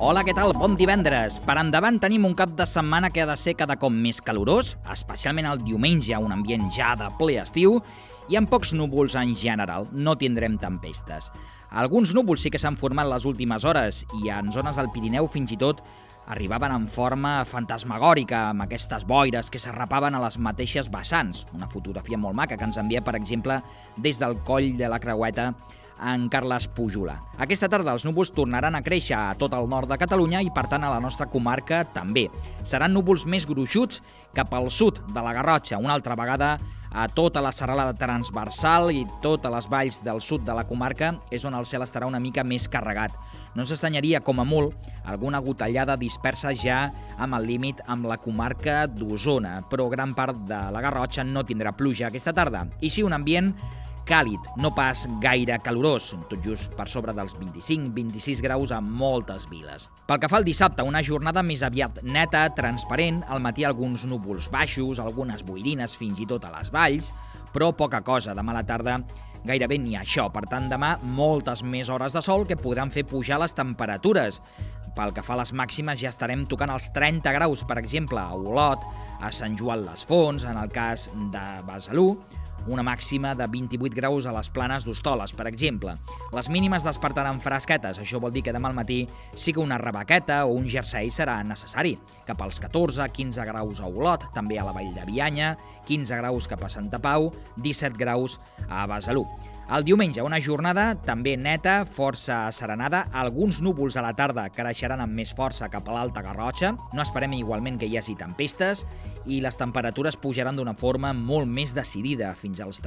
Hola, què tal? Bon divendres. Per endavant tenim un cap de setmana que ha de ser cada cop més calorós, especialment el diumenge, un ambient ja de ple estiu, i amb pocs núvols en general. No tindrem tempestes. Alguns núvols sí que s'han format les últimes hores i en zones del Pirineu fins i tot arribaven en forma fantasmagòrica, amb aquestes boires que s'arrapaven a les mateixes vessants. Una fotografia molt maca que ens envia, per exemple, des del coll de la Creueta, en Carles Pujolà. Aquesta tarda els núvols tornaran a créixer a tot el nord de Catalunya i, per tant, a la nostra comarca també. Seran núvols més gruixuts cap al sud de la Garrotxa, una altra vegada a tota la serralada transversal i totes les valls del sud de la comarca és on el cel estarà una mica més carregat. No s'estanyaria, com a molt, alguna gotellada dispersa ja amb el límit amb la comarca d'Osona, però gran part de la Garrotxa no tindrà pluja aquesta tarda. I sí, un ambient càlid, no pas gaire calorós, tot just per sobre dels 25-26 graus a moltes viles. Pel que fa al dissabte, una jornada més aviat neta, transparent, al matí alguns núvols baixos, algunes boirines fins i tot a les valls, però poca cosa. Demà a la tarda gairebé ni això. Per tant, demà moltes més hores de sol que podran fer pujar les temperatures. Pel que fa a les màximes, ja estarem tocant els 30 graus, per exemple, a Olot, a Sant Joan les Fonts, en el cas de Besalú, una màxima de 28 graus a les Planes d'Hostoles, per exemple. Les mínimes despertaran fresquetes, això vol dir que demà al matí sí que una rebequeta o un jersei serà necessari. Cap als 14-15 graus a Olot, també a la Vall de Bianya, 15 graus cap a Santa Pau, 17 graus a Besalú. El diumenge, una jornada també neta, força serenada, alguns núvols a la tarda creixeran amb més força cap a l'Alta Garrotxa, no esperem igualment que hi hagi tempestes, i les temperatures pujaran d'una forma molt més decidida, fins als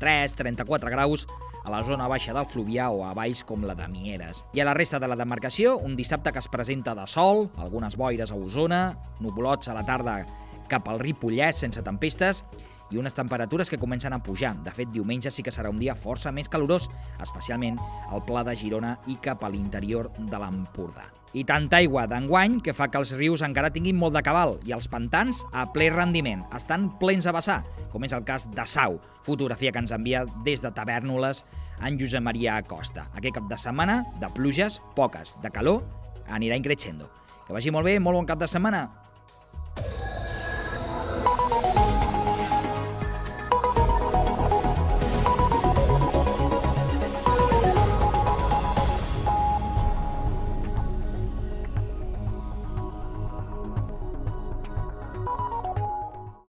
33-34 graus a la zona baixa del Fluvià o a valls com la de Mieres. I a la resta de la demarcació, un dissabte que es presenta de sol, algunes boires a Osona, nuvolots a la tarda cap al Ripollès sense tempestes, i unes temperatures que comencen a pujar. De fet, diumenge sí que serà un dia força més calorós, especialment al Pla de Girona i cap a l'interior de l'Empordà. I tanta aigua d'enguany que fa que els rius encara tinguin molt de cabal i els pantans a ple rendiment. Estan plens a vessar, com és el cas de Sau, fotografia que ens envia des de Tavèrnoles en Josep Maria Acosta. Aquest cap de setmana, de pluges, poques, de calor, anirà increixendo. Que vagi molt bé, molt bon cap de setmana.